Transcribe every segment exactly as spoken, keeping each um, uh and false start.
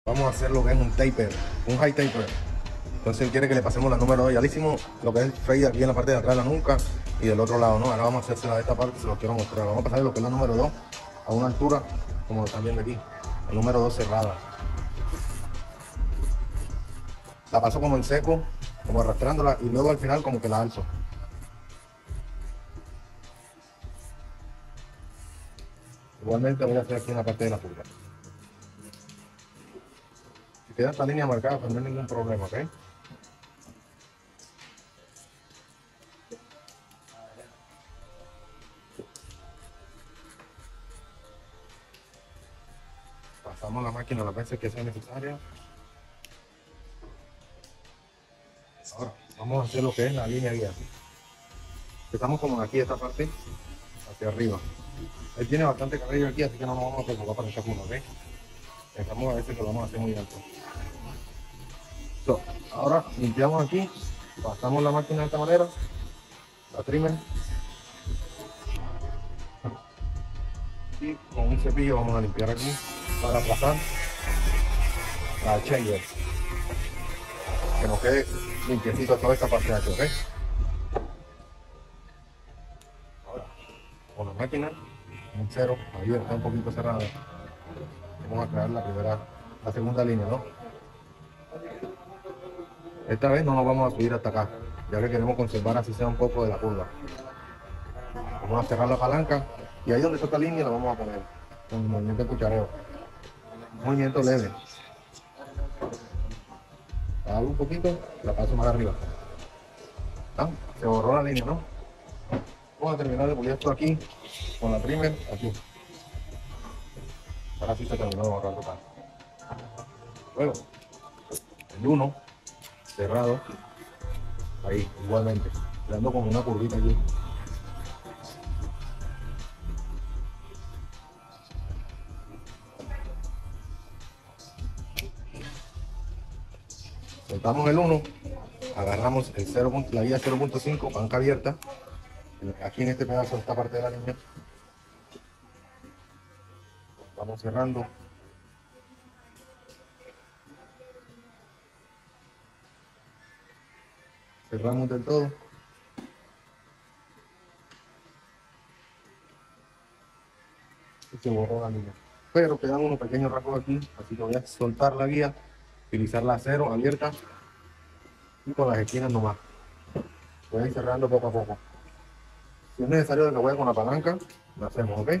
Vamos a hacer lo que es un taper, un high taper. Entonces él quiere que le pasemos la número dos. Ya le hicimos lo que es fade aquí en la parte de atrás de la nuca y del otro lado, ¿no? Ahora vamos a hacérsela de esta parte, se lo quiero mostrar. Vamos a pasar lo que es la número dos a una altura, como lo están viendo aquí. La número dos cerrada. La paso como en seco, como arrastrándola y luego al final como que la alzo. Igualmente voy a hacer aquí en la parte de la pulga. Si queda esta línea marcada, pues no hay ningún problema, ¿ok? Pasamos la máquina las veces que sea necesaria. Ahora vamos a hacer lo que es la línea guía. Empezamos como aquí, esta parte, hacia arriba. Él tiene bastante cabello aquí, así que no nos vamos a preocupar para esta curva, ¿ok? Pensamos a veces que lo vamos a hacer muy alto. So, ahora limpiamos aquí, pasamos la máquina de esta manera, la trimmer, y con un cepillo vamos a limpiar aquí para pasar la shaver, que nos quede limpiecito toda esta parte de aquí, ¿ok? Ahora, con la máquina en cero, ahí está un poquito cerrada, vamos a crear la primera, la segunda línea, ¿no? Esta vez no nos vamos a subir hasta acá, ya que queremos conservar así sea un poco de la curva. Vamos a cerrar la palanca y ahí donde está esta línea la vamos a poner con el movimiento de cuchareo. Un movimiento leve. La hago un poquito, la paso más arriba. ¿Ah? Se borró la línea, ¿no? Vamos a terminar de pulir esto aquí con la trimmer aquí. Ahora sí se terminó de borrar total. Luego, el uno cerrado, ahí igualmente, dando como una curvita aquí. Soltamos el uno, agarramos el cero, la guía cero punto cinco, banca abierta, aquí en este pedazo, esta parte de la línea. Vamos cerrando. Cerramos del todo. Y se borró la línea. Pero quedan unos pequeños rasgos aquí, así que voy a soltar la guía, utilizar la cero abierta y con las esquinas nomás. Voy a ir cerrando poco a poco. Si es necesario que voy con la palanca, lo hacemos, ¿ok?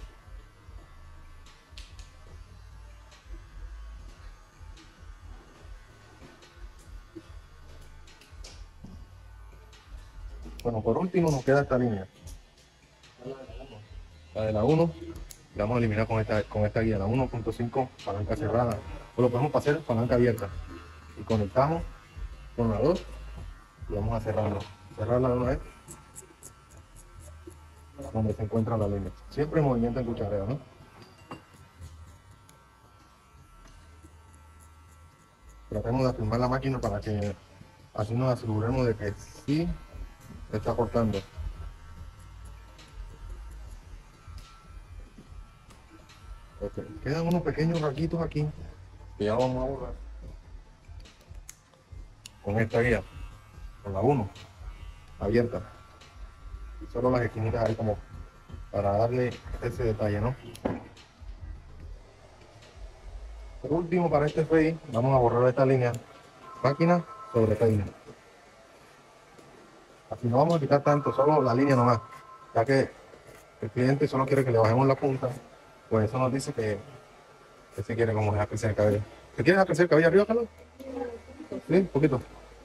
Bueno, por último nos queda esta línea. La de la uno, la vamos a eliminar con esta, con esta guía, la uno punto cinco, palanca cerrada. O lo podemos pasar palanca abierta. Y conectamos con la dos y vamos a cerrarla. Cerrarla de una vez donde se encuentra la línea. Siempre en movimiento en cuchareo, ¿no? Tratemos de afirmar la máquina para que así nos aseguremos de que sí se está cortando. Okay. Quedan unos pequeños raquitos aquí que ya vamos a borrar con esta guía, con la uno abierta. Solo las esquinitas ahí como para darle ese detalle, ¿no? Por último, para este fade, vamos a borrar esta línea, máquina sobre peine. Así no vamos a quitar tanto, solo la línea nomás, ya que el cliente solo quiere que le bajemos la punta, pues eso nos dice que, que se quiere como dejar crecer el cabello. ¿Se quiere dejar crecer el cabello arriba, Carlos? Sí, un poquito.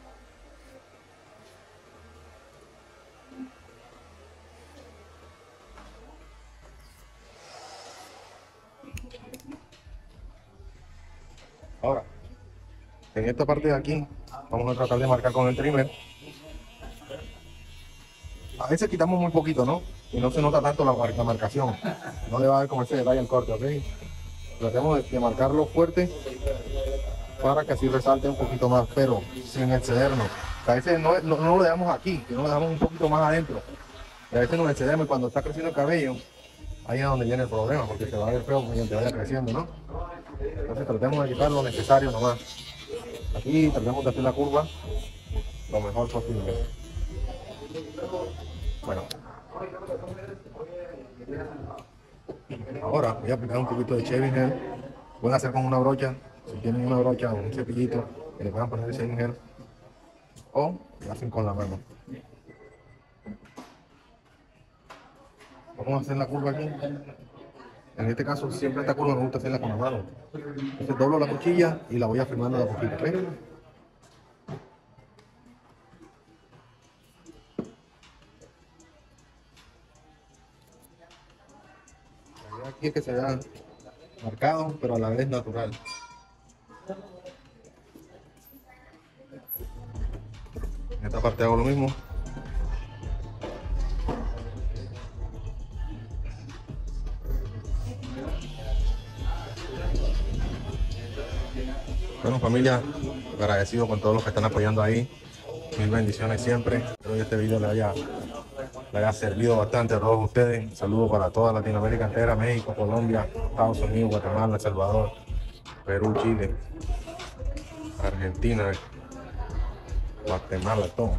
Ahora, en esta parte de aquí, vamos a tratar de marcar con el trimmer. A veces quitamos muy poquito, ¿no? Y no se nota tanto la, mar la marcación. No le va a dar como ese detalle al corte, ¿ok? Tratemos de, de marcarlo fuerte para que así resalte un poquito más, pero sin excedernos. A veces no, no, no lo dejamos aquí, sino lo dejamos un poquito más adentro. Y a veces nos excedemos y cuando está creciendo el cabello, ahí es donde viene el problema, porque se va a ver feo mediante vaya creciendo, ¿no? Entonces tratemos de quitar lo necesario nomás. Aquí tratamos de hacer la curva lo mejor posible. Bueno, ahora voy a aplicar un poquito de shaving gel. Pueden hacer con una brocha, si tienen una brocha o un cepillito, que le puedan poner el shaving gel, o lo hacen con la mano. Vamos a hacer la curva aquí. En este caso, siempre esta curva me gusta hacerla con la mano. Entonces doblo la cuchilla y la voy afirmando de a poquito, ¿ves? La idea aquí es que se vea marcado, pero a la vez natural. En esta parte hago lo mismo. Bueno, familia, agradecido con todos los que están apoyando ahí. Mil bendiciones siempre. Espero que este video le haya, le haya servido bastante a todos ustedes. Saludos para toda Latinoamérica entera, México, Colombia, Estados Unidos, Guatemala, El Salvador, Perú, Chile, Argentina, Guatemala, todo.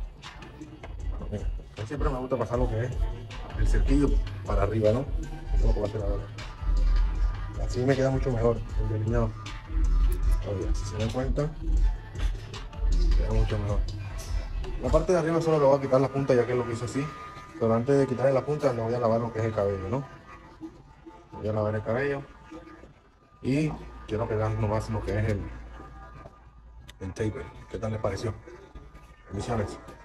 Bueno, siempre me gusta pasar lo que es el cerquillo para arriba, ¿no? Eso es lo que voy a hacer ahora. Así me queda mucho mejor el delineado. Oye, si se dan cuenta, queda mucho mejor. La parte de arriba solo le voy a quitar la punta, ya que lo que hice así. Pero antes de quitarle la punta, le voy a lavar lo que es el cabello, ¿no? Voy a lavar el cabello. Y quiero pegar nomás lo que es el, el taper. ¿Qué tal les pareció? Bendiciones.